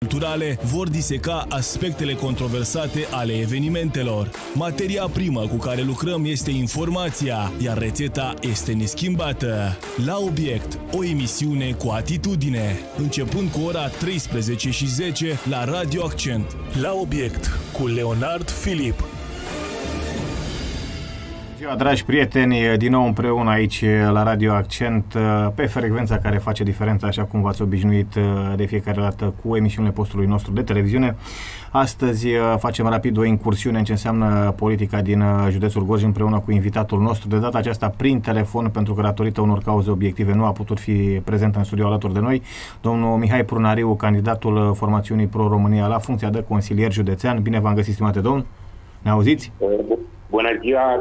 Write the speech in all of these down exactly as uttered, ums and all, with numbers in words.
culturale vor diseca aspectele controversate ale evenimentelor. Materia primă cu care lucrăm este informația, iar rețeta este neschimbată. La Obiect, o emisiune cu atitudine, începând cu ora treisprezece și zece la Radio Accent. La Obiect, cu Leonard Filip. Ziua, dragi prieteni, din nou împreună aici la Radio Accent, pe frecvența care face diferența, așa cum v-ați obișnuit de fiecare dată cu emisiunile postului nostru de televiziune. Astăzi facem rapid o incursiune în ce înseamnă politica din județul Gorj împreună cu invitatul nostru, de data aceasta prin telefon, pentru că datorită unor cauze obiective nu a putut fi prezent în studio alături de noi, domnul Mihai Prunariu, candidatul formațiunii Pro-România la funcția de consilier județean. Bine v-am găsit, stimate domn. Ne auziți? Bună ziua,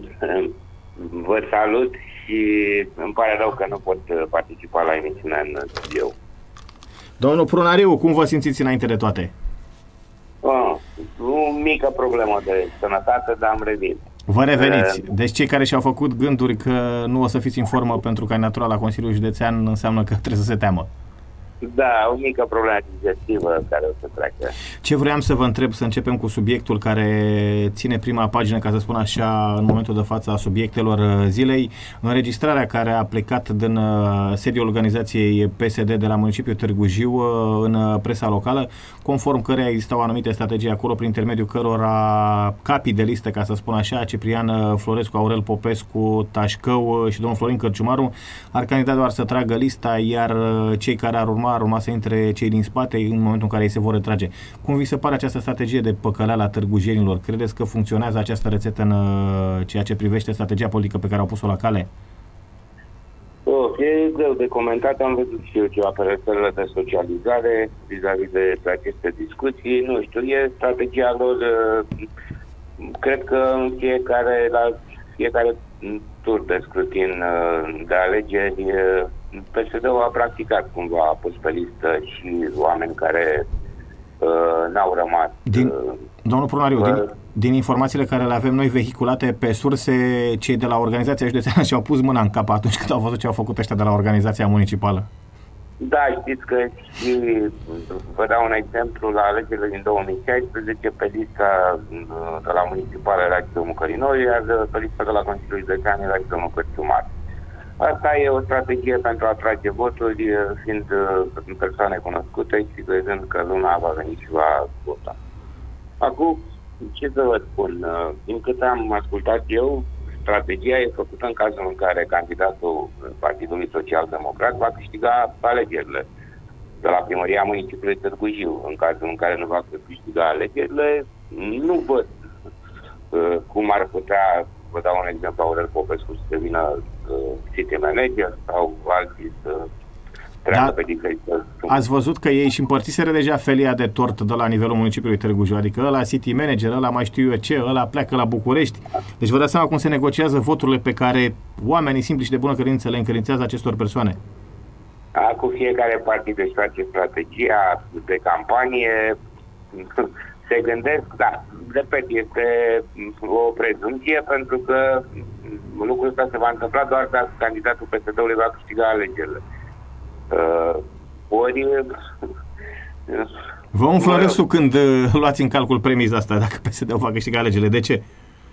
vă salut și îmi pare rău că nu pot participa la emisiunea în studio. Domnul Prunariu, cum vă simțiți înainte de toate? Oh, o mică problemă de sănătate, dar am revenit. Vă reveniți. Deci cei care și-au făcut gânduri că nu o să fiți în formă pentru candidatura la Consiliul Județean înseamnă că trebuie să se teamă. Da, o mică problemă digestivă care o să treacă. Ce vreau să vă întreb, să începem cu subiectul care ține prima pagină, ca să spun așa, în momentul de față a subiectelor zilei. Înregistrarea care a plecat din sediul organizației P S D de la municipiul Târgu Jiu în presa locală, conform căreia existau anumite strategii acolo, prin intermediul cărora capii de listă, ca să spun așa, Ciprian Florescu, Aurel Popescu, Tașcău și domnul Florin Cărciumaru, ar candida doar să tragă lista, iar cei care ar urma ar urma să intre cei din spate în momentul în care ei se vor retrage. Cum vi se pare această strategie de păcăleală a târgujenilor? Credeți că funcționează această rețetă în ceea ce privește strategia politică pe care au pus-o la cale? Oh, e greu de comentat. Am văzut și eu ceva pe rețelele de socializare vis-a-vis de aceste discuții. Nu știu, e strategia lor. Cred că în fiecare, la fiecare tur de scrutin de alegeri, P S D-ul a practicat cumva, a pus pe listă și oameni care uh, n-au rămas. Din, uh, domnul Prunariu, uh, din, din informațiile care le avem noi vehiculate pe surse, cei de la organizația județeană și-au pus mâna în cap atunci când au văzut ce au făcut ăștia de la organizația municipală. Da, știți că și vă dau un exemplu, la alegerile din două mii șaisprezece, pe lista de la municipală era și domnul Cărinoi, iar pe lista de la Consiliul Județean era și domnul Cărciumaru. Asta e o strategie pentru a atrage voturi, fiind persoane cunoscute și crezând că lumea va veni și va vota. Acum, ce să vă spun? Din câte am ascultat eu, strategia e făcută în cazul în care candidatul Partidului Social-Democrat va câștiga alegerile de la primăria municipiului Târgu Jiu. În cazul în care nu va câștiga alegerile, nu văd uh, cum ar putea, vă dau un exemplu, Aurel Popescu să devină uh, city manager sau alții să treacă da. pe diferite. Ați văzut că ei și împărțiseră deja felia de tort de la nivelul municipiului Târgu Jiu, adică ăla city manager, ăla mai știu eu ce, ăla pleacă la București. Deci vă dați seama cum se negociază voturile pe care oamenii simpli și de bună credință le încredințează acestor persoane. Cu fiecare partid își face strategia de campanie, se gândesc, da, repet, este o prezumție, pentru că lucrul ăsta se va întâmpla doar dacă candidatul P S D-ului va câștiga alegerile. Uh, ori... Vă umflă râsul când uh, luați în calcul premiza asta, dacă P S D-ul va câștiga alegerile. De ce?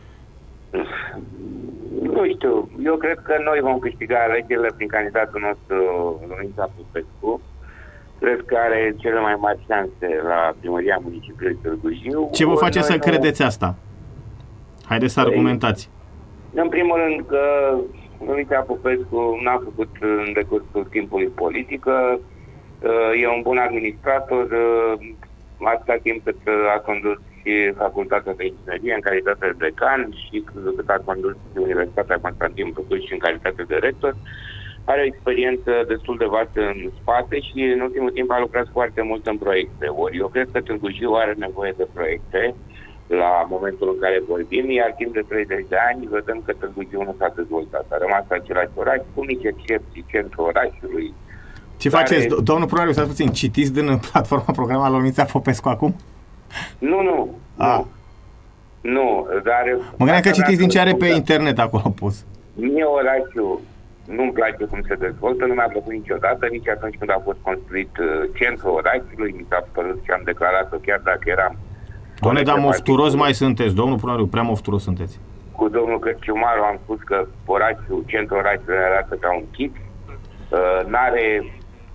Nu știu. Eu cred că noi vom câștiga alegerile prin candidatul nostru, Lorința Popescu. Cred că are cele mai mari șanse la primăria municipiului Târgu Jiu. Ce vă face să nu... credeți asta? Haideți să argumentați. În primul rând că Lorința Popescu n-a făcut în decursul timpului politică, e un bun administrator, atâta timp cât a condus și facultatea de inginerie în calitate de decan și cât a condus Universitatea Constantin Brâncuș în calitate de rector. Are o experiență destul de vastă în spate și în ultimul timp a lucrat foarte mult în proiecte. Ori eu cred că Târgu Jiu are nevoie de proiecte la momentul în care vorbim, iar timp de treizeci de ani vedem că Târgu Jiu nu s-a dezvoltat. A rămas același oraș, cu mici excepții, centrul orașului. Ce care... faceți, domnul Prunariu, stați puțin, citiți din platforma programă Lorința Popescu acum? Nu, nu, A. nu. Nu, dar... Mă gândeam că citiți din ce are pe internet acolo pus. Mie orașul nu-mi place cum se dezvoltă, nu mi-a plăcut niciodată, nici atunci când a fost construit uh, centrul orașului, mi s-a părut și am declarat-o chiar dacă eram... Doamne, dar mofturos mai sunteți, domnul Prunariu, prea mofturos sunteți. Cu domnul Cărciumaru am spus că orașul, centrul orașului arată ca un chip, uh, n-are...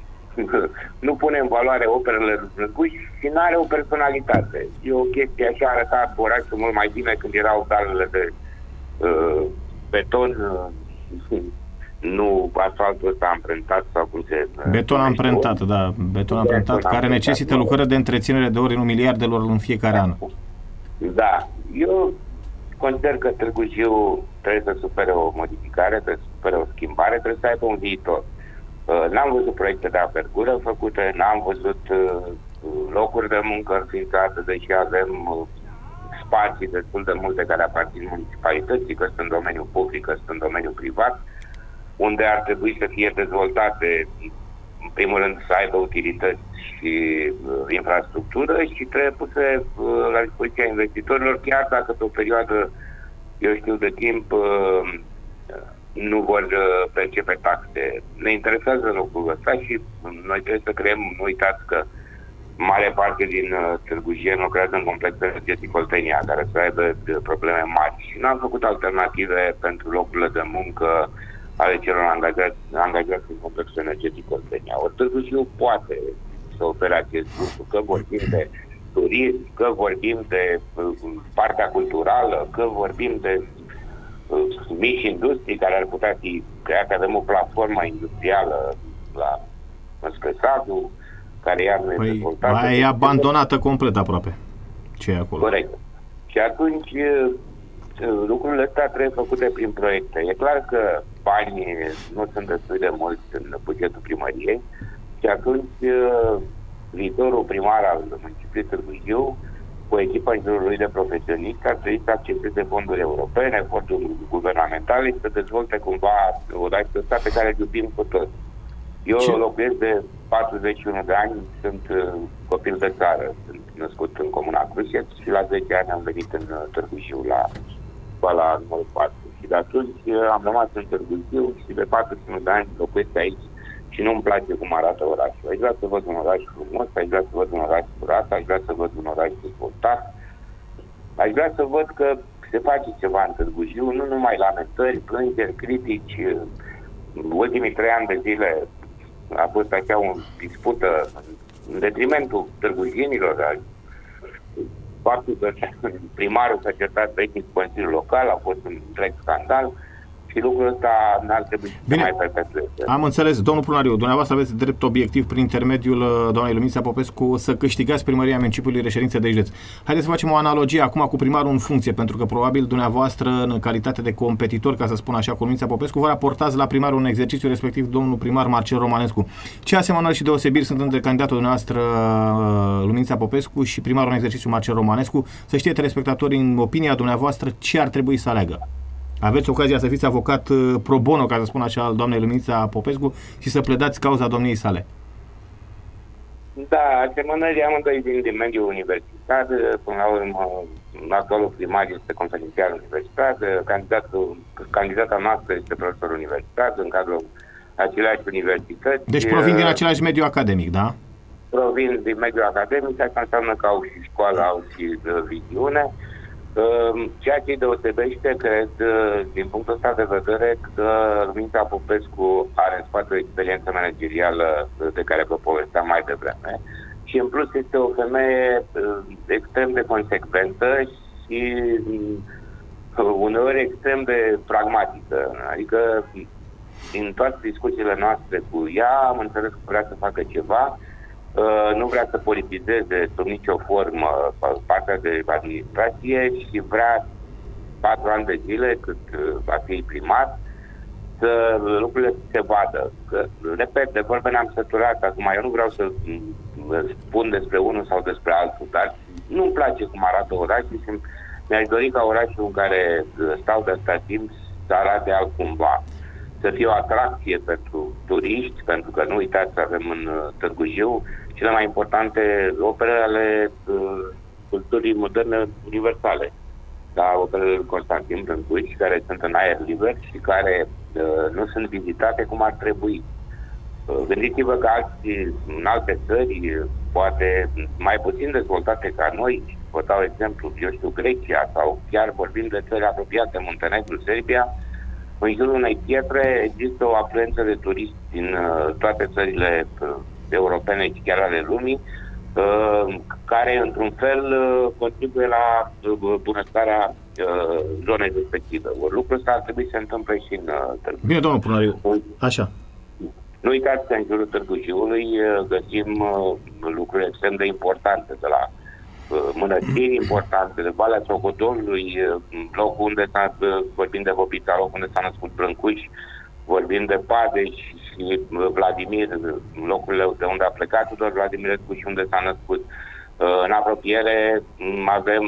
nu pune în valoare operele răzbuși și nu are o personalitate. E o chestie așa, arăta orașul mult mai bine când erau galele de uh, beton, uh, nu asfaltul ăsta amprentat sau cum se... Beton amprentat, da, beton amprentat, care amprentat, necesită lucrări de întreținere de ordinul miliardelor în fiecare an. Da, eu consider că Târgu Jiu trebuie să supere o modificare, trebuie să supere o schimbare, trebuie să aibă un viitor. N-am văzut proiecte de apergură făcute, n-am văzut locuri de muncă înființate, deși avem spații destul de multe care aparțin municipalității, că sunt în domeniul public, că sunt în domeniul privat, unde ar trebui să fie dezvoltate, în primul rând, să aibă utilități și infrastructură și trebuie puse la dispoziția investitorilor, chiar dacă pe o perioadă, eu știu, de timp nu vor percepe taxe. Ne interesează lucrul ăsta și noi trebuie să creăm, nu uitați că mare parte din Târgu Jiu lucrează în complexul energetic Oltenia, care să aibă probleme mari și n-am făcut alternative pentru locurile de muncă ale celor angajați, angajați în complexul energetic Oltenia. Ori Târgu Jiu poate să ofere acest lucru, că vorbim de turism, că vorbim de partea culturală, că vorbim de mici industrii care ar putea fi create. Avem o platformă industrială la Măscăsadu, care iar nu e păi, dezvoltată. E abandonată complet aproape. Ce e acolo? Corect. Și atunci lucrurile astea trebuie făcute prin proiecte. E clar că banii nu sunt destul de mulți în bugetul primăriei și atunci viitorul primar al municipiului Târgu Jiu, cu echipa în jurul lui de profesioniști, ar trebui să acceseze fonduri europene, fonduri guvernamentale și să dezvolte cumva orașul ăsta pe care îl iubim cu toți. Eu Ce? locuiesc de patruzeci și unu de ani, sunt uh, copil de țară, sunt născut în Comuna Crușet și la zece ani am venit în uh, Târgu Jiu la școala numărul patru. Și de atunci uh, am rămas în Târgu Jiu și de patruzeci și unu de ani locuiesc aici și nu-mi place cum arată orașul. Aș vrea să văd un oraș frumos, aș vrea să văd un oraș curat, aș vrea să văd un oraș dezvoltat, aș vrea să văd că se face ceva în Târgu Jiu, nu numai lamentări, plângeri, critici. Ultimii trei ani de zile a fost așa o dispută în detrimentul târgujienilor. Faptul că primarul s-a certat tehnic cu Consiliul Local a fost un întreg scandal și lucrul ăsta n-ar trebui să Bine. mai perpetueze. Am înțeles. Domnul Prunariu, dumneavoastră aveți drept obiectiv prin intermediul doamnei Luminița Popescu să câștigați primăria municipiului Reședință de județ. Haideți să facem o analogie acum cu primarul în funcție, pentru că probabil dumneavoastră, în calitate de competitor, ca să spun așa, cu Luminița Popescu, vă raportați la primarul în exercițiu, respectiv domnul primar Marcel Romanescu. Ce asemănări și deosebiri sunt între candidatul dumneavoastră Luminița Popescu și primarul în exercițiu Marcel Romanescu? Să știe telespectatorii, în opinia dumneavoastră, ce ar trebui să aleagă? Aveți ocazia să fiți avocat pro bono, ca să spun așa, al doamnei Luminița Popescu și să pledați cauza domniei sale. Da, asemănării amândoi vin din mediul universitar. Până la urmă, actualul primar este conferențiar universitar, candidatul, candidata noastră este profesor universitar în cadrul aceleași universități. Deci provin din același mediu academic, da? Provin din mediul academic, asta înseamnă că au și școală, au și viziune. Ceea ce îi deosebește, cred, din punctul ăsta de vedere, că Luminița Popescu are în spate o experiență managerială de care vă povesteam mai devreme și în plus este o femeie extrem de consecventă și uneori extrem de pragmatică. Adică din toate discuțiile noastre cu ea am înțeles că vrea să facă ceva. Uh, nu vrea să politizeze sub nicio formă partea de administrație și vrea patru ani de zile, cât uh, va fi primar, să lucrurile se vadă. Că, repet, de vorbe ne-am săturat acum. Eu nu vreau să uh, spun despre unul sau despre altul, dar nu-mi place cum arată orașul și mi-aș dori ca orașul în care stau de atâta timp să arate altcumva. Să fie o atracție pentru turiști, pentru că nu uitați să avem în Târgu Jiu cele mai importante opere ale uh, culturii moderne universale. Da, operele lui Constantin Brâncuș, care sunt în aer liber și care nu sunt vizitate cum ar trebui. Gândiți-vă că alții, în alte țări, poate mai puțin dezvoltate ca noi, vă dau exemplu, eu știu, Grecia, sau chiar vorbim de țări apropiate, Muntenegru, Serbia, în jurul unei pietre există o afluență de turiști din uh, toate țările uh, europene și chiar ale lumii, uh, care, într-un fel, uh, contribuie la uh, bunăstarea uh, zonei respective. Ori lucrul ăsta ar trebui să se întâmple și în uh, Târgu. Bine, domnul Prunariu, așa. Nu uitați că în jurul Târgu Jiului uh, găsim uh, lucruri extrem de importante, de la mănăstiri importante, de Valea Socotorului, locul unde s-a, vorbim de Vopita, locul unde s-a născut Brâncuș, vorbim de Padeș și Vladimir, locurile de unde a plecat Tudor Vladimirescu și unde s-a născut. În apropiere avem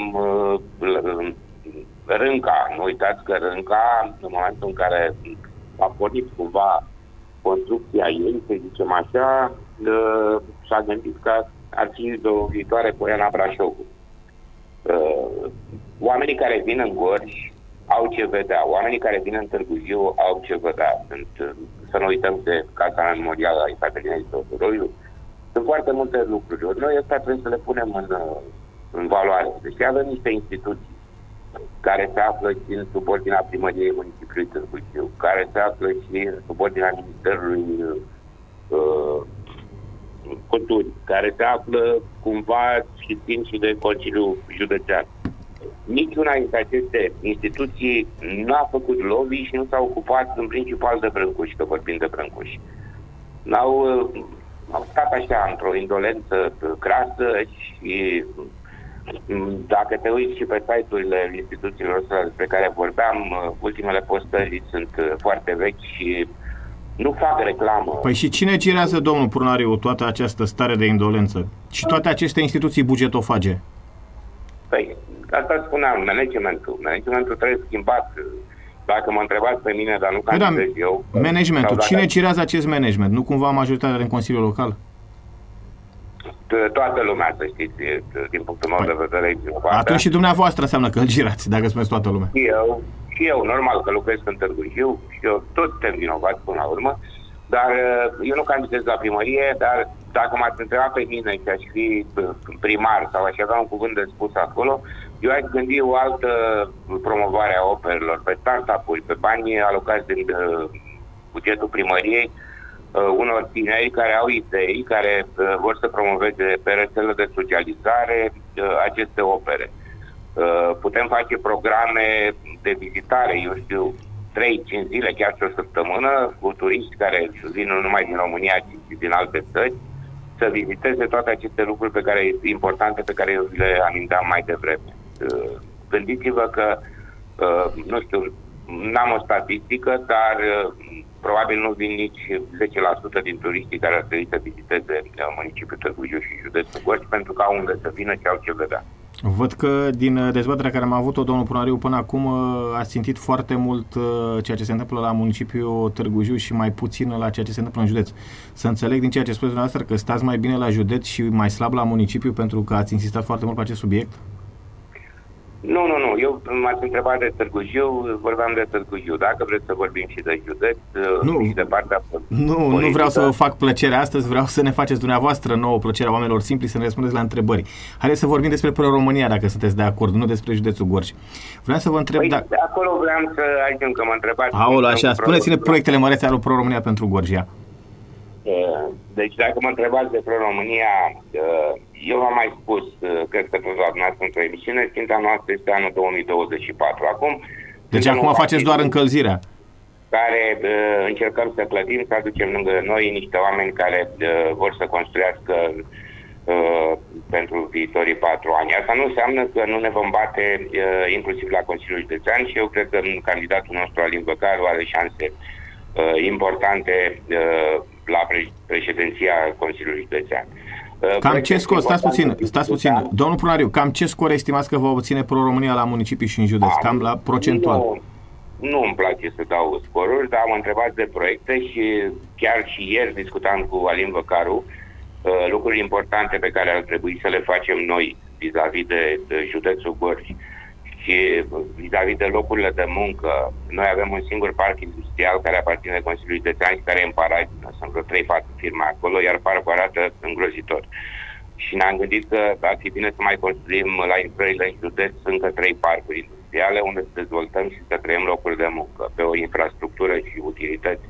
Rânca. Nu uitați că Rânca, în momentul în care a pornit cumva construcția ei, să zicem așa, s-a gândit că ar fi de o viitoare Poiana Brașovului. Uh, oamenii care vin în Gorj au ce vedea. Oamenii care vin în Târgu Jiu au ce vedea. Sunt, uh, să nu uităm de Casa Memorială a Ecaterinei Teodoroiu. Sunt foarte multe lucruri. Noi ăsta trebuie să le punem în, uh, în valoare. Deci avem niște instituții care se află și în subordinea Primăriei Municipiului Târgu Jiu, care se află și în subordinea Ministerului uh, Culturii, care se află cumva și țin și de Consiliul Județean. Niciuna dintre aceste instituții n-a făcut lobby și nu s-a ocupat în principal de Brâncuș, că vorbim de Brâncuș. N-au, au stat așa într-o indolență crasă și dacă te uiți și pe site-urile instituțiilor despre care vorbeam, ultimele postări sunt foarte vechi și nu fac reclamă. Păi și cine girează, domnul Prunariu, toată această stare de indolență? Și toate aceste instituții bugetofage? Păi, asta spuneam, managementul. Managementul trebuie schimbat. Dacă mă întrebați pe mine, dar nu păi candidez da, eu... Managementul. Dacă... Cine girează acest management? Nu cumva majoritatea din Consiliul Local? Toată lumea, să știți, din punctul meu păi, de vedere. Atunci și dumneavoastră înseamnă că îl girați, dacă spuneți toată lumea. Eu... Și eu, normal că lucrez în Târgu Jiu și eu tot suntem vinovați până la urmă, dar eu nu candidez la primărie, dar dacă m-ați întrebat pe mine și aș fi primar sau aș avea un cuvânt de spus acolo, eu aș gândi o altă promovare a operelor, pe startup-uri, pe banii alocați din bugetul primăriei, unor tineri care au idei, care vor să promoveze pe rețele de socializare aceste opere. Putem face programe de vizitare, eu știu, trei cinci zile, chiar și o săptămână, cu turiști care vin nu numai din România, ci și din alte țări, să viziteze toate aceste lucruri pe care, importante pe care eu le aminteam mai devreme. Gândiți-vă că, nu știu, n-am o statistică, dar probabil nu vin nici zece la sută din turiștii care ar trebui să viziteze municipiul Târgu Jiu și județul Gorj, pentru că au unde să vină și au ce vedea. Văd că din dezbaterea care am avut-o, domnul Prunariu, până acum a simțit foarte mult ceea ce se întâmplă la municipiul Târgu Jiu și mai puțin la ceea ce se întâmplă în județ. Să înțeleg din ceea ce spuneți dumneavoastră că stați mai bine la județ și mai slab la municipiu pentru că ați insistat foarte mult pe acest subiect? Nu, nu, nu. Eu m-ați întrebat de Târgu Jiu, vorbeam de Târgu Jiu. Dacă vreți să vorbim și de județ, nu, și de partea nu, politică, nu vreau să vă fac plăcere astăzi, vreau să ne faceți dumneavoastră nouă plăcerea oamenilor simpli să ne răspundeți la întrebări. Haideți să vorbim despre Pro-România, dacă sunteți de acord, nu despre județul Gorj. Vreau să vă întreb... Păi, dacă... de acolo vreau să ajung, că mă întrebați... Aolo, așa, spuneți-ne proiectele mărețe ale Pro-România pentru Gorjia. Deci dacă mă întrebați de Pro-România, eu v-am mai spus, cred că tot la dumneavoastră într-o emisiune, ținta noastră este anul două mii douăzeci și patru. Acum, deci acum faceți doar încălzirea. Care uh, încercăm să clădim, să aducem lângă noi niște oameni care uh, vor să construiască uh, pentru viitorii patru ani. Asta nu înseamnă că nu ne vom bate uh, inclusiv la Consiliul Județean și eu cred că candidatul nostru, Alin Văcaru, are șanse uh, importante uh, la pre- președinția Consiliului Județean. Cam ce scor, stați puțin, stați puțin, domnul Prunariu, cam ce scor estimați că va obține Pro-România la municipii și în județ, cam la procentual? Nu, nu îmi place să dau scoruri, dar am întrebat de proiecte și chiar și ieri discutam cu Alin Văcaru uh, lucruri importante pe care ar trebui să le facem noi vis-a-vis de, de județul Gorj Și vis-a-vis de locurile de muncă, noi avem un singur parc industrial care aparține Consiliului Județean și care e în paragină. Sunt vreo trei patru firme acolo, iar parcul arată îngrozitor. Și ne-am gândit că ar fi bine să mai construim la intrările în județ încă trei parcuri industriale unde să dezvoltăm și să creăm locuri de muncă pe o infrastructură și utilități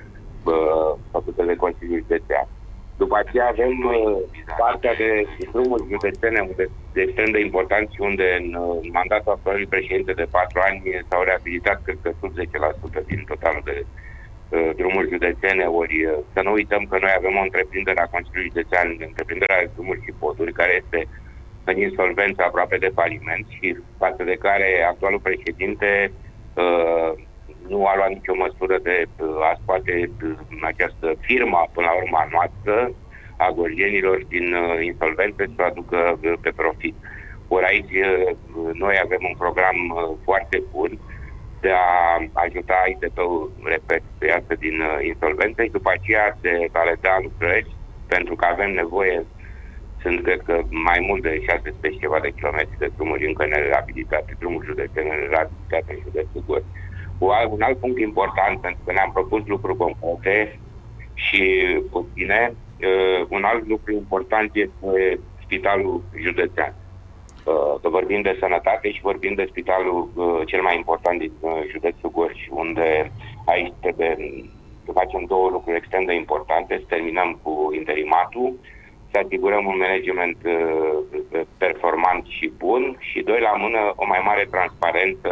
uh, făcute de Consiliul Județean. După aceea avem uh, partea de drumuri județene unde de extrem de important și unde în uh, mandatul actualului președinte de patru ani s-au reabilitat cred că sub zece la sută din totalul de uh, drumuri județene, ori uh, să nu uităm că noi avem o întreprindere a Consiliului Județean, întreprinderea de drumuri și poduri, care este în insolvență aproape de faliment și față de care actualul președinte uh, nu a luat nicio măsură de uh, a scoate uh, această firmă, până la urmă a noastră, a gorjenilor din uh, insolvență să o aducă uh, pe profit. Ori aici uh, noi avem un program uh, foarte bun de a ajuta I T P-ul, repet, să iasă din uh, insolvență și după aceea de a le da lucrări, pentru că avem nevoie, sunt cred că mai mult de șase sute și ceva de kilometri de drumuri încă nerabilitate, drumuri județene nerabilitate în județul Gorj. Un alt punct important, pentru că ne-am propus lucruri concrete și puține, uh, un alt lucru important este spitalul județean. Uh, că vorbim de sănătate și vorbim de spitalul uh, cel mai important din uh, județul Gorj, unde aici trebuie să facem două lucruri extrem de importante, să terminăm cu interimatul, să asigurăm un management uh, performant și bun și, doi la mână, o mai mare transparență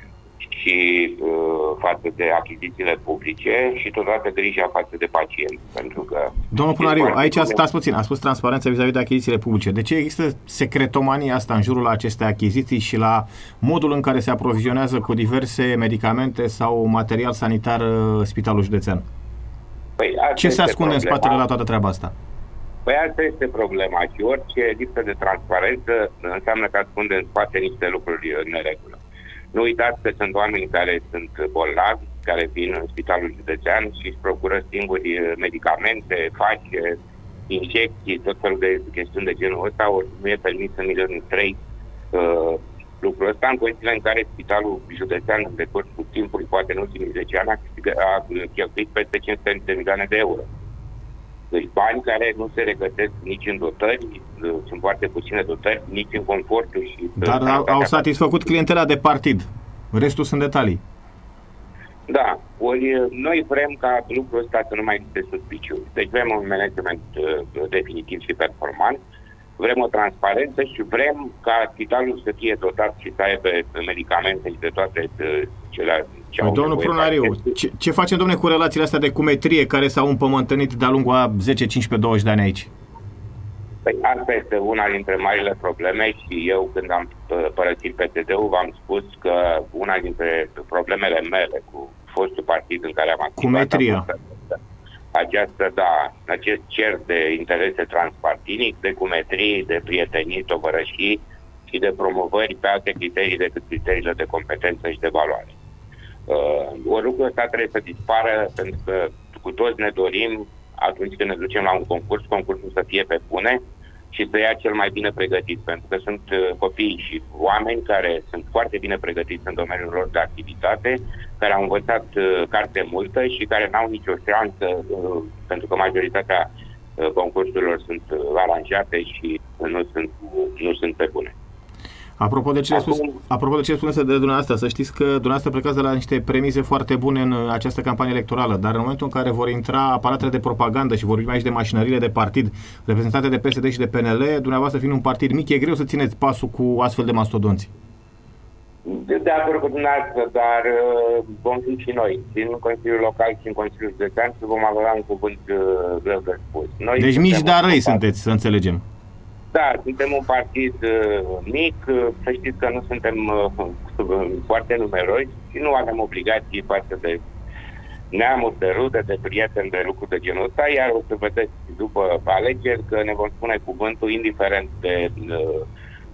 și uh, față de achizițiile publice și totodată grija față de pacienți. Pentru că Domnul Punariu, aici stați puțin, a spus transparență vis-a-vis de achizițiile publice. De ce există secretomania asta în jurul acestei achiziții și la modul în care se aprovizionează cu diverse medicamente sau material sanitar Spitalul Județean? Păi, ce se ascunde problema în spatele la toată treaba asta? Păi asta este problema și orice lipsă de transparență înseamnă că ascunde în spate niște lucruri în neregulă. Nu uitați că sunt oameni care sunt bolnavi, care vin în Spitalul Județean și își procură singuri medicamente, face injecții, tot felul de chestiuni de genul ăsta, ori nu e permis în milionul trei uh, lucrul ăsta, în condițiile în care Spitalul Județean, în decursul timpului, poate în ultimii zece ani, a cheltuit peste cinci sute de milioane de euro. Deci bani care nu se regăsesc nici în dotări, sunt foarte puține dotări, nici în confortul și... Dar au, au satisfăcut clientela de partid. Restul sunt detalii. Da, ori noi vrem ca lucrul ăsta să nu mai existe suspiciuni. Deci vrem un management uh, definitiv și performant, vrem o transparență și vrem ca spitalul să fie dotat și să aibă medicamente și de toate uh, cele... Păi, domnul Prunariu, ce, ce facem, domne, cu relațiile astea de cumetrie care s-au împământănit de-a lungul a zece, cincisprezece, douăzeci de ani aici? Păi asta este una dintre marile probleme și eu când am părăsit P T D-ul v-am spus că una dintre problemele mele cu fostul partid în care am activat... Cumetria. Această, da, acest cer de interese transpartinic, de cumetrii, de prietenii, tovărășii și de promovări pe alte criterii decât criteriile de competență și de valoare. Uh, o lucru ăsta trebuie să dispară pentru că cu toți ne dorim atunci când ne ducem la un concurs, concursul să fie pe bune și să ia cel mai bine pregătit, pentru că sunt uh, copii și oameni care sunt foarte bine pregătiți în domeniul lor de activitate, care au învățat uh, carte multă și care n-au nicio șansă, uh, pentru că majoritatea uh, concursurilor sunt uh, aranjate și uh, nu sunt, uh, nu sunt pe bune. Apropo de ce spus, apropo de ce spuneți de dumneavoastră, să știți că dumneavoastră plecați de la niște premize foarte bune în această campanie electorală, dar în momentul în care vor intra aparatele de propagandă și vorbim aici de mașinările de partid reprezentate de P S D și de P N L, dumneavoastră fiind un partid mic, e greu să țineți pasul cu astfel de mastodonți. De, de acord cu dumneavoastră, dar uh, vom fi și noi, din Consiliul Local și în Consiliul Județean, și vom avea un cuvânt uh, greu de spus. Noi deci mici, dar răi sunteți, să înțelegem. Da, suntem un partid uh, mic, uh, să știți că nu suntem uh, foarte numeroși și nu avem obligații față de neamuri, de rude, de prieteni, de lucruri de genul ăsta, iar o să vedeți după alegeri că ne vom spune cuvântul indiferent de uh,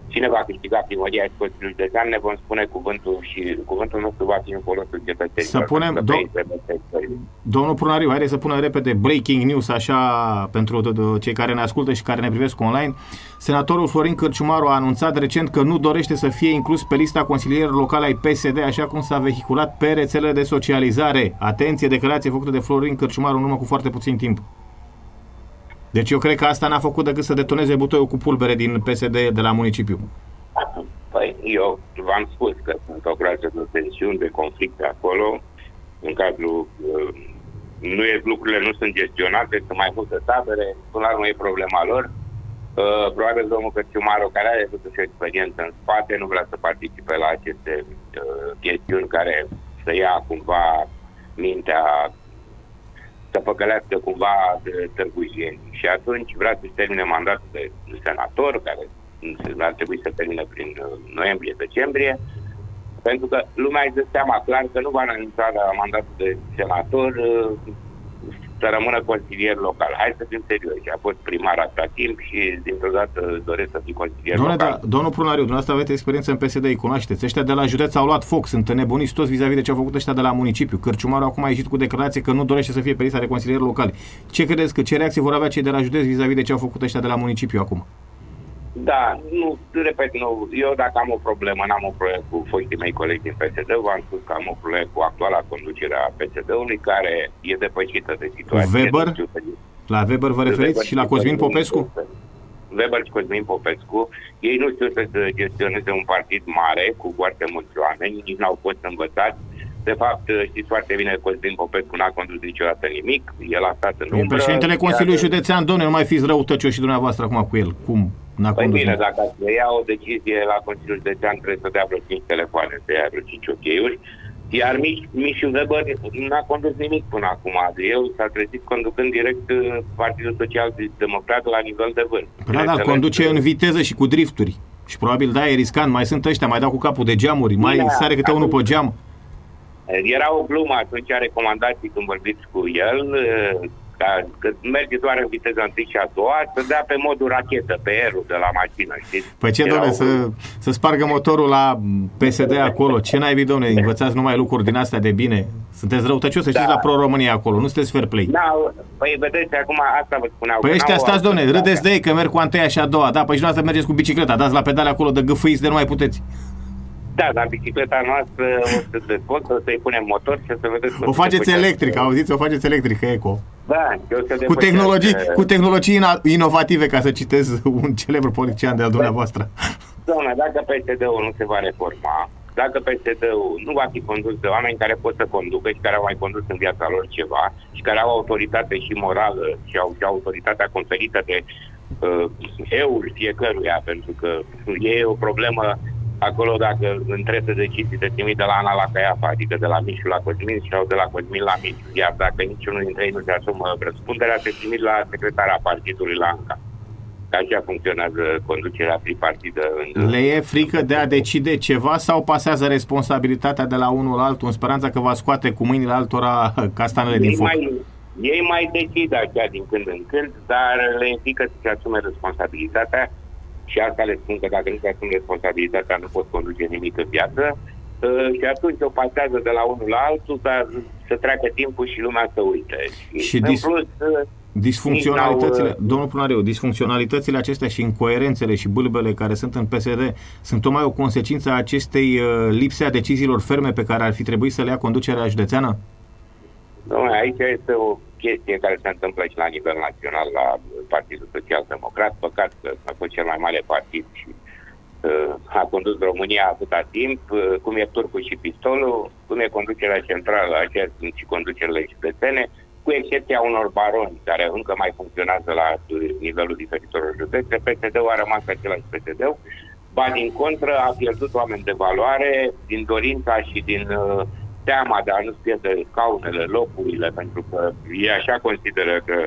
cine va câștiga primăria și Consiliul Județean, ne vom spune cuvântul și cuvântul nostru va fi în folosul cetățenilor. Să punem, do- domnul Prunariu, haideți să punem repede breaking news așa pentru cei care ne ascultă și care ne privesc online. Senatorul Florin Cărciumaru a anunțat recent că nu dorește să fie inclus pe lista consilierilor locale ai P S D, așa cum s-a vehiculat pe rețelele de socializare. Atenție, declarație făcută de Florin Cărciumaru în urmă cu foarte puțin timp. Deci eu cred că asta n-a făcut decât să detoneze butoiul cu pulbere din P S D de la municipiu. Păi, eu v-am spus că sunt o groază de tensiuni, de conflicte acolo, în cadrul, nu e, lucrurile nu sunt gestionate, sunt mai multe tabere, până la urmă e problema lor. Probabil domnul Cărciumaru, care are totuși o experiență în spate, nu vrea să participe la aceste chestiuni care să ia cumva mintea, să păcălească cumva de târguieni. Și atunci vrea să-și termine mandatul de senator, care ar trebui să termine prin noiembrie-decembrie, pentru că lumea își dă seama clar că nu va renunța la mandatul de senator să rămână consilier local. Hai să fim serioși. A fost primar atâta timp și dintr-o dată doresc să fii consilier Doamne, local. Da, domnul Prunariu, dumneavoastră aveți experiență în P S D, îi cunoașteți. Ăștia de la județ au luat foc, sunt nebuniți toți vis-a-vis de ce au făcut ăștia de la municipiu. Cărciumaru acum a ieșit cu declarație că nu dorește să fie pe lista de consilieri locali. Ce credeți, că ce reacție vor avea cei de la județ vis-a-vis de ce au făcut ăștia de la municipiu acum? Da, nu, repet, nu, eu dacă am o problemă, n-am o problemă cu foștii mei colegi din P S D, v-am spus că am o problemă cu actuala conducere a P S D-ului, care e depășită de situație. Weber? La Weber vă referiți Weber și la Cosmin Popescu? Weber și Cosmin Popescu, ei nu știu să gestioneze un partid mare cu foarte mulți oameni, nici n-au fost învățați. De fapt, știți foarte bine că Cosmin Popescu n-a condus niciodată nimic, el a stat în umbră. E președintele Consiliului Județean, domnule, nu mai fiți răutăcioși și dumneavoastră acum cu el. Cum? N-a Păi condus bine, nimic. dacă se ia o decizie la Consiliul Județean, trebuie să dea vreo cinci telefoane, să ia vreo cinci ok-uri. Iar Miș, Mișu Weber n-a condus nimic până acum. El s-a trezit conducând direct Partidul Social Democrat la nivel de vârf. Da, dar conduce în viteză și cu drifturi. Și probabil da, e riscant, mai sunt ăștia, mai dau cu capul de geamuri, mai da, sare câte unul pe geam. Era o glumă atunci, a recomandații când vorbiți cu el, ca, că merge doar în viteză întâi și a doua, să dea pe modul rachetă, pe aerul de la mașină, știți? Păi ce, doamne, să, să spargă motorul la P S D acolo? Ce n-ai, doamne, învățați numai lucruri din astea de bine? Sunteți răutăcioși, să știți, da. La Pro-România acolo, nu sunteți fair play. Da, păi vedeți, acum asta vă spuneau. Păi ăștia stați, doamne, râdeți de ei că merg cu a întâia și a doua, da, păi și dumneavoastră mergeți cu bicicleta, dați la pedale acolo de gâfâiți de nu mai puteți. Da, dar bicicleta noastră o să se dezvolte, o să-i punem motor și să vedeți... O faceți electrică, auziți? O faceți electrică, eco. Da, eu să cu tehnologii, cu tehnologii inovative, ca să citez un celebru politician de al dumneavoastră. Doamne, dacă P S D-ul nu se va reforma, dacă P S D-ul nu va fi condus de oameni care pot să conducă și care au mai condus în viața lor ceva și care au autoritate și morală și au și autoritatea conferită de uh, eul fiecăruia, pentru că e o problemă acolo dacă între să decizi te trimit de la Ana la Caiafa, adică de la Mișu la Cosmin sau de la Cosmin la Mișu. Iar dacă niciunul dintre ei nu se asumă răspunderea, te trimit la secretara partidului la Anca. Că așa funcționează conducerea tripartidă. În... Le e frică de a decide ceva sau pasează responsabilitatea de la unul la altul în speranța că va scoate cu mâinile altora castanele din foc? Mai, ei mai decid așa din când în când, dar le e frică să se asume responsabilitatea. Și asta le spun că dacă nu se asum responsabilitatea, nu pot conduce nimic în viață. Uh, și atunci o pasează de la unul la altul, dar să treacă timpul și lumea să uite. Și, și în dis- plus, uh, disfuncționalitățile, uh, domnul Prunariu, disfuncționalitățile acestea și incoerențele și bâlbele care sunt în P S D sunt tocmai o consecință a acestei uh, lipse a deciziilor ferme pe care ar fi trebuit să le ia conducerea județeană? Dom'le, aici este o chestie care se întâmplă și la nivel național la Partidul Social Democrat. Păcat că a fost cel mai mare partid și uh, a condus România atâta timp, uh, cum e turcul și pistolul, cum e conducerea centrală, aceea sunt și conducerile județene, cu excepția unor baroni care încă mai funcționează la nivelul diferitelor județe. P S D-ul a rămas același P S D-ul, ba din contră a pierdut oameni de valoare din dorința și din... Uh, teama de a nu pierde scaunele, locurile, pentru că ei așa consideră că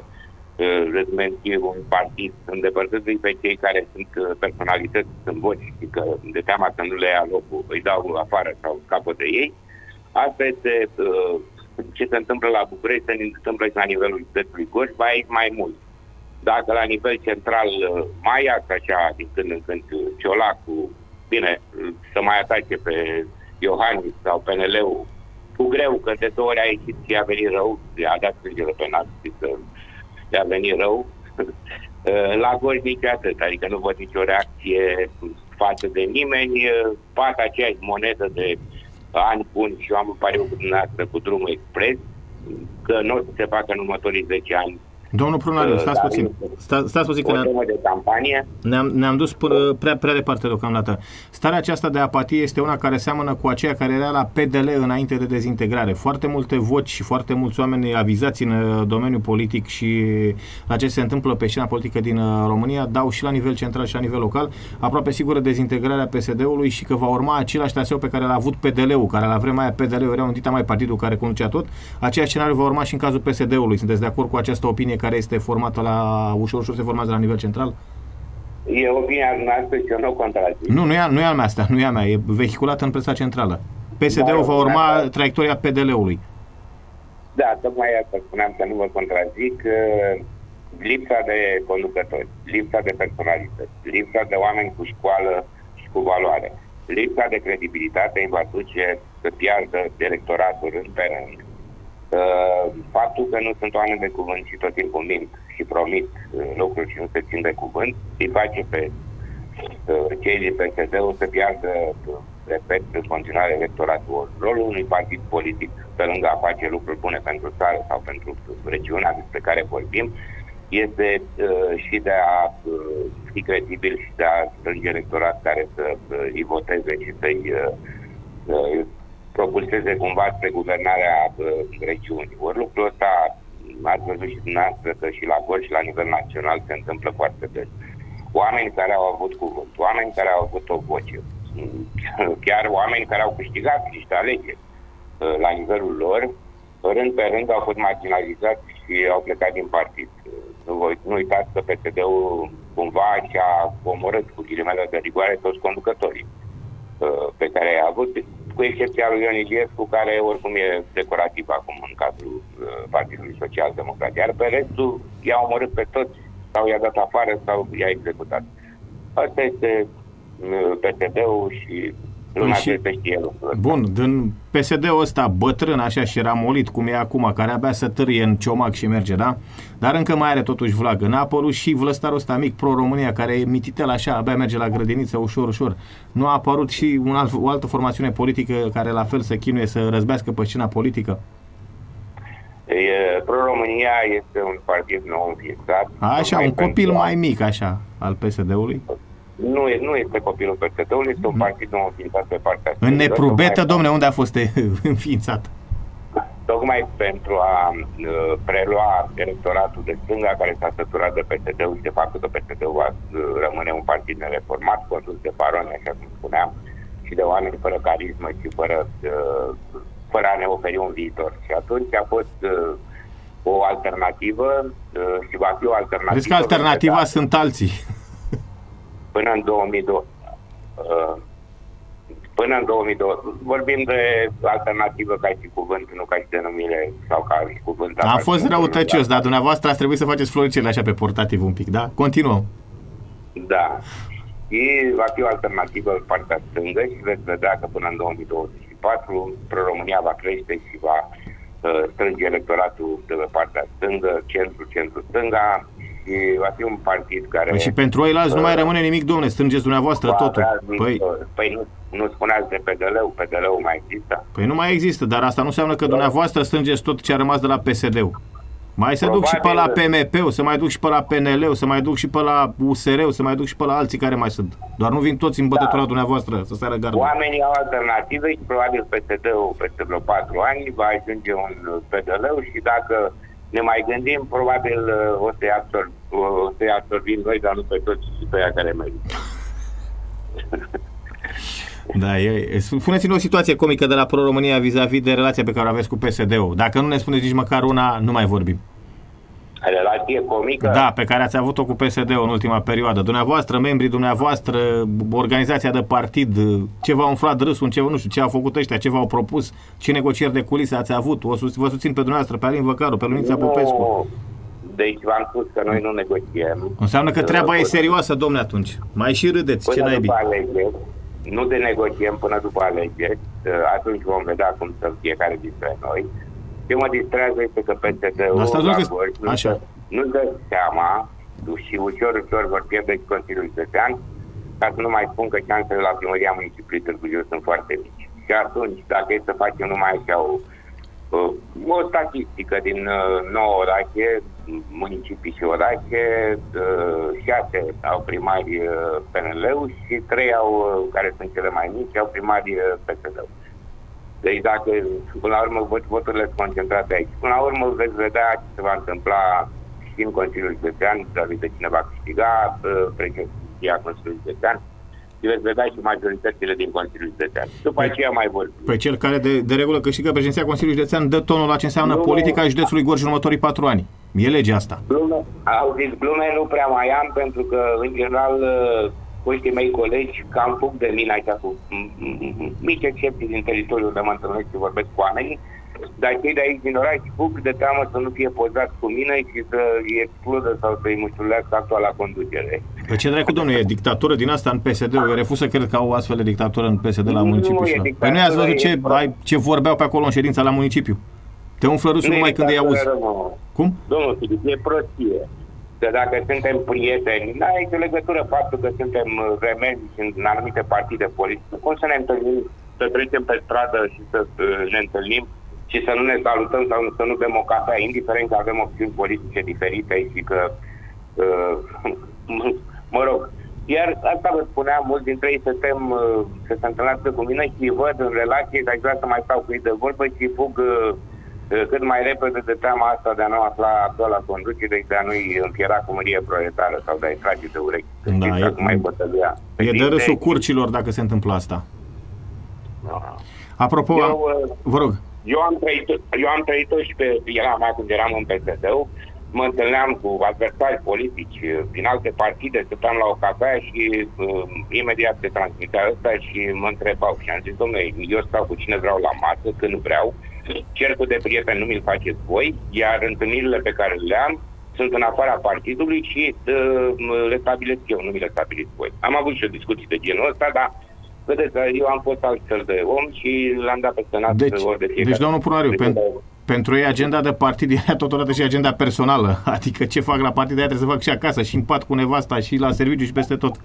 uh, un partid îndepărtându-i pe cei care sunt uh, personalități simbolice și că de teama că nu le ia locul, îi dau afară sau scapă de ei. Asta este uh, ce se întâmplă la București, se întâmplă și la nivelul județului Gorj, ba aici mai mult. dacă la nivel central mai iați așa din când în când Ciolacu, bine, să mai atace pe Iohannis sau P N L-ul, cu greu, că de două ori a ieșit și a venit rău, a dat sângele pe nas și să i-a venit rău. La Gorj nici atât, adică nu văd nicio reacție față de nimeni, pat aceeași monedă de ani buni și eu am pariu cu dumneavoastră cu drumul expres, că nu o să se facă în următorii zece ani. Domnul Prunariu, stați puțin. Sta, stați puțin că ne-am, de campanie. Ne-am, ne-am dus până, prea, prea departe deocamdată. Starea aceasta de apatie este una care seamănă cu aceea care era la P D L înainte de dezintegrare. Foarte multe voci și foarte mulți oameni avizați în domeniul politic și la ce se întâmplă pe scena politică din România dau și la nivel central și la nivel local aproape sigură dezintegrarea P S D-ului și că va urma același traseu pe care l-a avut P D L-ul, care la vremea aia P D L-ul era un dita mai partidul care conducea tot. Aceeași scenariu va urma și în cazul P S D-ului. Sunteți de acord cu această opinie care este formată la ușor, ușor se formează la nivel central? E opinia noastră și eu nu contrazic. Nu, nu e, nu e a mea asta, nu e a mea, e vehiculată în presa centrală. P S D-ul va urma da, traiectoria P D L-ului. Da, tocmai asta spuneam că nu vă contrazic. Lipsa de conducători, lipsa de personalități, lipsa de oameni cu școală și cu valoare, lipsa de credibilitate îi va duce să piardă electoratul rând pe rând. Uh, faptul că nu sunt oameni de cuvânt și tot timpul mint și promit uh, lucruri și nu se țin de cuvânt, îi face pe uh, cei din P S D-ul să piardă, uh, repet, în continuare electoratul. Rolul unui partid politic, pe lângă a face lucruri bune pentru țară sau pentru regiunea despre care vorbim, este uh, și de a uh, fi credibil și de a strânge electorat care să uh, îi voteze și să-i uh, uh, propulseze cumva spre guvernarea uh, regiunii. Ori lucrul ăsta ați văzut și dumneavoastră că și la Gorj și la nivel național se întâmplă foarte des. Oameni care au avut cuvânt, oameni care au avut o voce, chiar oameni care au câștigat niște alegeri uh, la nivelul lor, rând pe rând au fost marginalizați și au plecat din partid. Nu, voi, nu uitați că P S D-ul cumva și-a omorât cu ghilimele de rigoare toți conducătorii uh, pe care i-a avut, cu excepția lui Ion Iliescu, care oricum e decorativ acum în cadrul uh, Partidului Social-Democrat. Iar pe restul i-a omorât pe toți, sau i-a dat afară, sau i-a executat. Asta este uh, P S D-ul și lumea și... trebuie să știe lucrul. Bun, din P S D-ul ăsta bătrân așa și ramolit cum e acum, care abia să târie în ciomac și merge, da? Dar încă mai are totuși vlagă. N-a apărut și vlăstarul ăsta mic pro-România, care e mititel așa, abia merge la grădiniță ușor, ușor. Nu a apărut și un alt, o altă formațiune politică care la fel să chinuie să răzbească pe scena politică? E, Pro-România este un partid nou înființat. Așa, un copil mai mic așa al P S D-ului? Nu, e, nu este copilul P S D-ului, este un partid nou înființat pe partea în neprubetă, domne, unde a fost înființat? Tocmai pentru a uh, prelua electoratul de stânga care s-a săturat de P S D-ul și de faptul că P S D-ul va uh, rămâne un partid nereformat, condus de baroni, așa cum spuneam, și de oameni fără carismă și fără, uh, fără a ne oferi un viitor. Și atunci a fost uh, o alternativă uh, și va fi o alternativă. Crezi că alternativa sunt alții? Până în două mii doi. Uh, Până în două mii doi, vorbim de alternativă ca și cuvânt, nu ca și denumire sau ca și cuvânt. Am fost răutăcios, dar dumneavoastră ați trebuit să faceți floricele așa pe portativ un pic, da? Continuăm. Da. Și va fi o alternativă în partea stângă și veți vedea că până în două mii douăzeci și patru Pro-România va crește și va uh, strânge electoratul de pe partea stângă, centru, centru-stânga. Și va fi un partid care... Păi și pentru ei alți uh, nu mai rămâne nimic, domne, strângeți dumneavoastră totul. Păi, păi nu, nu spuneați de P D L-ul, P D L-ul mai există? Păi nu mai există, dar asta nu înseamnă că dumneavoastră strângeți tot ce a rămas de la P S D-ul. Mai se duc și pe la P M P-ul, să mai duc și pe la P N L-ul, să mai duc și pe la U S R-ul, să mai duc și pe la alții care mai sunt. Doar nu vin toți în bătătura da. dumneavoastră să sară gardul. Oamenii au alternative și probabil P S D-ul peste vreo patru ani va ajunge un P D L-ul și dacă ne mai gândim, probabil o să-i absorb, o să-i absorbim noi, dar nu pe toți și pe ea care merită. Da, e, spuneți-ne o situație comică de la Pro-România vis-a-vis de relația pe care o aveți cu P S D-ul. Dacă nu ne spuneți nici măcar una, nu mai vorbim. Relație comică? Da, pe care ați avut-o cu P S D-ul în ultima perioadă. Dumneavoastră, membrii dumneavoastră, organizația de partid, ce v-a umflat râsul, ce, nu știu, ce au făcut ăștia, ce v-au propus, ce negocieri de culise ați avut, o sus, vă susțin pe dumneavoastră, pe Alin Văcaru, pe Luminița Popescu. Deci v-am spus că noi nu negociem. Înseamnă că treaba e serioasă, domne, atunci. Mai și râdeți, ce naibii. Până după alegeri, nu de negociem până după alegeri, atunci vom vedea cum să fiecare dintre noi. Ce mă distrează este că P S D-ul la Gorj nu dă seama și ușor, ușor vor pierde și Consiliul Județean, ca să nu mai spun că șansele la primăria municipiului Târgu Jiu sunt foarte mici. Și atunci, dacă e să facem numai așa o, o statistică din nouă orașe, municipii și orașe, șase au primari P N L-ul și trei au, care sunt cele mai mici, au primari P S D-ul. Deci dacă, până la urmă, voturile sunt concentrate aici. Până la urmă veți vedea ce se va întâmpla și în Consiliul Județean, de cine va câștiga președinția Consiliului Județean, și veți vedea și majoritățile din Consiliul Județean. După păi, aceea mai vorbim. Păi cel care de, de regulă câștigă președinția Consiliului Județean dă tonul la ce înseamnă nu, politica județului Gorj în următorii patru ani. E legea asta. Glume, au zis glume, nu prea mai am, pentru că, în general, foștii mei colegi cam fug de mine așa cu mici excepții din teritoriul de mă întâlnesc și vorbesc cu oamenii, dar cei de aici din oraș fug de teamă să nu fie pozați cu mine și să-i excludă sau să-i muștulească actuala conducere. Pe ce dracu, domnule, e dictatură din asta în P S D? Eu refuz să cred că au o astfel de dictatură în P S D la municipiu. Păi nu i-ați văzut ce, ai, ce vorbeau pe acolo în ședința la municipiu? Te umflă râsul numai când îi auzi. Cum? Domnul Filip, e prostie. Că dacă suntem prieteni, n-are nicio legătură faptul că suntem remenzi în anumite partide politice. Cum să ne întâlnim, să trecem pe stradă și să ne întâlnim și să nu ne salutăm sau să nu bem o cafea, indiferent că avem opțiuni politice diferite și că, uh, mă rog, iar asta vă spuneam, mulți dintre ei se tem uh, să se întâlnească cu mine și îi văd în relație, dar aș vrea să mai stau cu ei de vorbă și fug uh, cât mai repede de teama asta de a nu afla actuala conducere și de a nu-i înfiera cu mârie proletară sau de a-i trage de urechi. Da, e, mai bătălia. E de râsul curcilor dacă se întâmplă asta. Da. Apropo, eu, am, vă rog. Eu am trăit, eu am trăit-o și pe era mea când eram în P S D-ul, mă întâlneam cu adversari politici din alte partide, stăteam la o cafea și uh, imediat se transmitea ăsta și mă întrebau și am zis, domnule, eu stau cu cine vreau la masă, când vreau, cercul de prieteni nu mi-l faceți voi, iar întâlnirile pe care le am sunt în afara partidului și uh, le stabilesc eu, nu mi le stabiliți voi. Am avut și o discuție de genul ăsta, dar vedeți, eu am fost altfel de om și l-am dat pe senat deci, ori de fiecare. Deci, domnul Prunariu, pen, pentru ei agenda de partid e totodată și agenda personală. Adică ce fac la partid, aia trebuie să fac și acasă, și în pat cu nevasta, și la serviciu, și peste tot.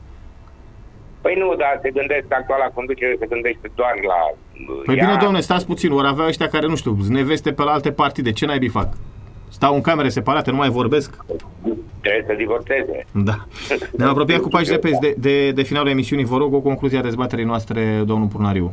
Păi nu, dar se gândesc, actuala conducere se gândește doar la... Păi ea... bine, domne, stați puțin, ori avea ăștia care, nu știu, zneveste pe la alte partide, ce naibii fac? Stau în camere separate, nu mai vorbesc? Trebuie să divorțeze. Da. Ne-am apropiat cu pași repezi de, de, de finalul emisiunii. Vă rog o concluzie a dezbaterii noastre, domnul Prunariu.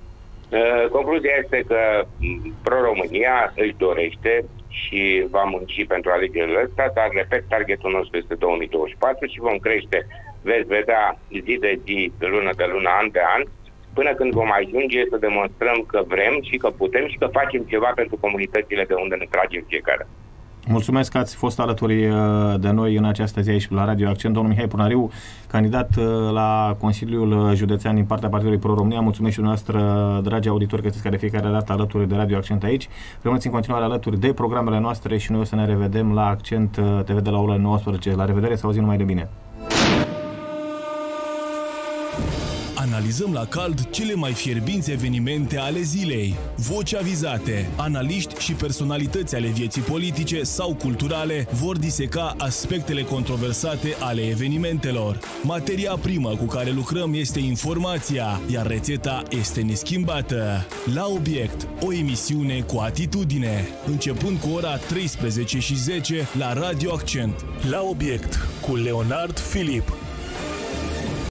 Uh, concluzia este că Pro-România își dorește și va munci pentru alegerile astea, dar, repet, targetul nostru este două mii douăzeci și patru și vom crește, veți vedea, zi de zi, de lună de lună, an de an, până când vom ajunge să demonstrăm că vrem și că putem și că facem ceva pentru comunitățile de unde ne tragem fiecare. Mulțumesc că ați fost alături de noi în această zi aici la Radio Accent. Domnul Mihai Prunariu, candidat la Consiliul Județean din partea Partidului Pro-România. Mulțumesc și dumneavoastră, dragi auditori, că sunteți care fiecare dată alături de Radio Accent aici. Rămâneți în continuare alături de programele noastre și noi o să ne revedem la Accent T V de la orele nouăsprezece. La revedere, să auzim numai de bine! Analizăm la cald cele mai fierbinți evenimente ale zilei. Voci avizate, analiști și personalități ale vieții politice sau culturale vor diseca aspectele controversate ale evenimentelor. Materia primă cu care lucrăm este informația, iar rețeta este neschimbată. La Obiect, o emisiune cu atitudine, începând cu ora treisprezece și zece la Radio Accent. La Obiect, cu Leonard Filip.